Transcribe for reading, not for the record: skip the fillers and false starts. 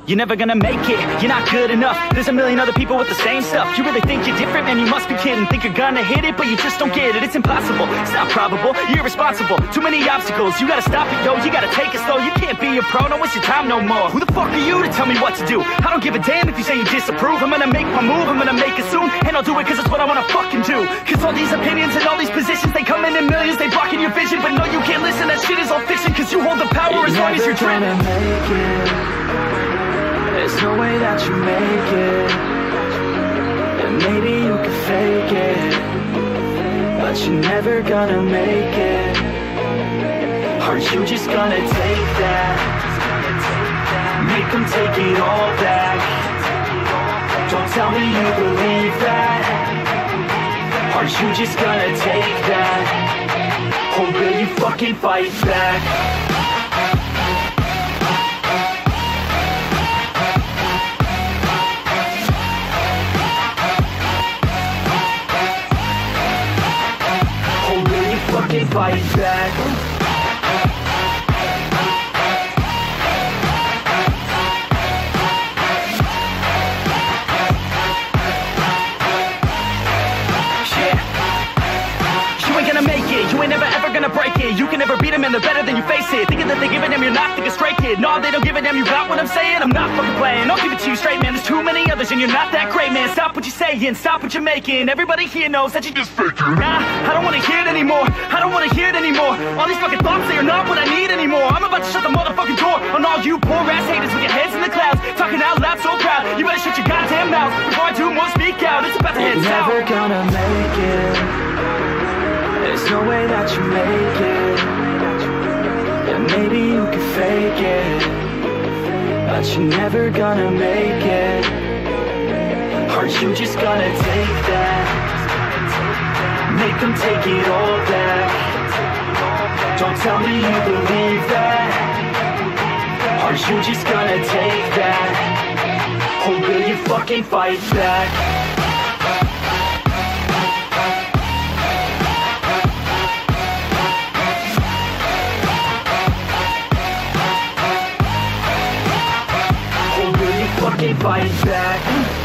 You're never gonna make it, you're not good enough. There's a million other people with the same stuff. You really think you're different, man, you must be kidding. Think you're gonna hit it, but you just don't get it. It's impossible, it's not probable, you're irresponsible. Too many obstacles, you gotta stop it, yo. You gotta take it slow, you can't be a pro, don't waste your time no more. Who the fuck are you to tell me what to do? I don't give a damn if you say you disapprove. I'm gonna make my move, I'm gonna make it soon. And I'll do it cause it's what I wanna fucking do. Cause all these opinions and all these positions, they come in millions, they blocking your vision. But no, you can't listen, that shit is all fiction. Cause you hold the power as long as you're dreaming. There's no way that you make it. And maybe you can fake it, but you're never gonna make it. Aren't you just gonna take that? Make them take it all back. Don't tell me you believe that. Aren't you just gonna take that? Or will you fucking fight back? Fight back. You ain't gonna make it, you ain't never ever gonna break it. You can never beat them and they're better than you face it. Thinking that they give a damn, you're not, think a straight kid. No, they don't give a damn, you got what I'm saying? I'm not fucking playing, I'll give it to you straight, man. There's too many others and you're not that great, man. Stop what you're saying, stop what you're making. Everybody here knows that you just faking. Nah, I don't wanna hear it anymore, I don't wanna hear it anymore. All these fucking thoughts, they are not what I need anymore. I'm about to shut the motherfucking door on all you poor ass haters with your heads in the clouds, talking out loud so proud. You better shut your goddamn mouth before I do more speak out. It's about to head south. You're never gonna make it. There's no way that you make it. And maybe you can fake it, but you're never gonna make it. Aren't you just gonna take that? Make them take it all back. Don't tell me you believe that. Aren't you just gonna take that? Or will you fucking fight back? Fight back.